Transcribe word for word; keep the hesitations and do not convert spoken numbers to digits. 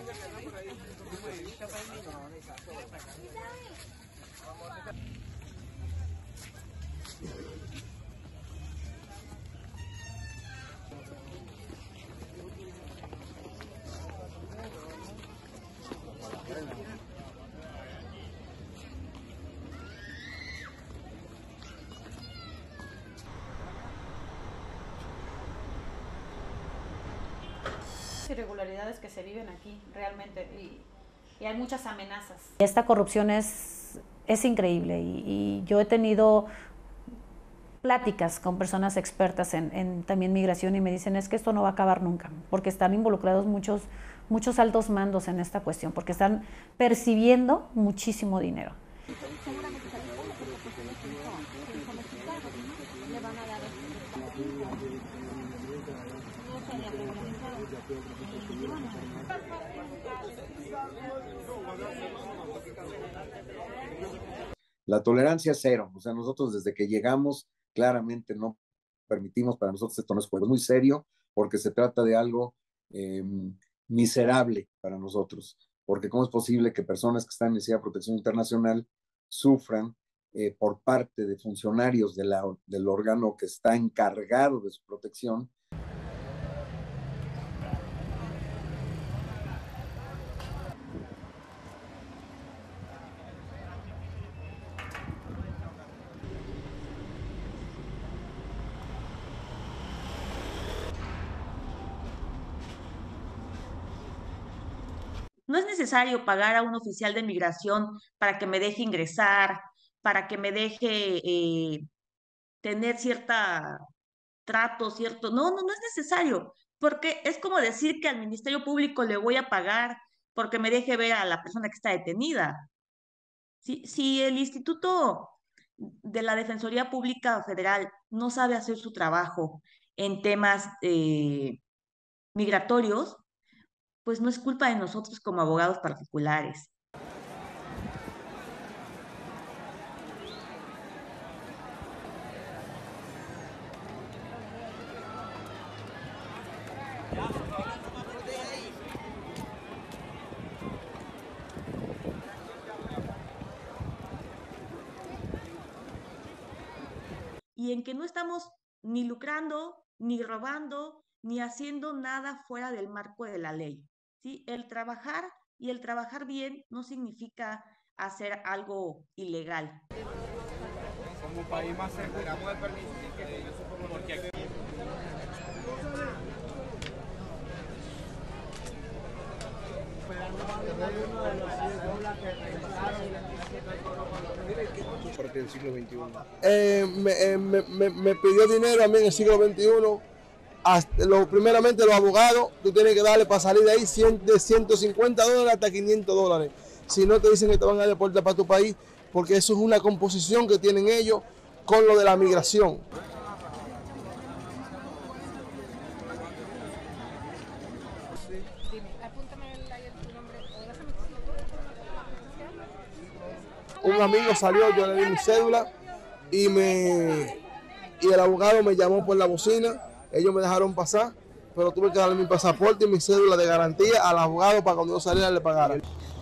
Irregularidades que se viven aquí realmente y, y hay muchas amenazas. Esta corrupción es, es increíble y, y yo he tenido pláticas con personas expertas en, en también migración y me dicen es que esto no va a acabar nunca porque están involucrados muchos, muchos altos mandos en esta cuestión porque están percibiendo muchísimo dinero. La tolerancia es cero, o sea, nosotros desde que llegamos claramente no permitimos, para nosotros esto no es juego, es muy serio porque se trata de algo eh, miserable para nosotros, porque cómo es posible que personas que están en necesidad de protección internacional sufran eh, por parte de funcionarios de la, del órgano que está encargado de su protección. No es necesario pagar a un oficial de migración para que me deje ingresar, para que me deje eh, tener cierta trato, cierto. No, no, no es necesario, porque es como decir que al Ministerio Público le voy a pagar porque me deje ver a la persona que está detenida. Si, si el Instituto de la Defensoría Pública Federal no sabe hacer su trabajo en temas eh, migratorios, pues no es culpa de nosotros como abogados particulares. Y en que no estamos ni lucrando, ni robando, ni haciendo nada fuera del marco de la ley. ¿Sí? El trabajar y el trabajar bien no significa hacer algo ilegal. Como país más seguro, vamos a permitir que yo supongo porque aquí... Parte del siglo veintiuno. Eh, me, eh, me, me, me pidió dinero a mí en el siglo veintiuno. Hasta, lo, primeramente los abogados, tú tienes que darle para salir de ahí cien, de ciento cincuenta dólares hasta quinientos dólares. Si no te dicen que te van a deportar para tu país, porque eso es una composición que tienen ellos con lo de la migración. Un amigo salió, yo le di mi cédula y, me, y el abogado me llamó por la bocina. Ellos me dejaron pasar, pero tuve que darle mi pasaporte y mi cédula de garantía al abogado para cuando yo saliera le pagara.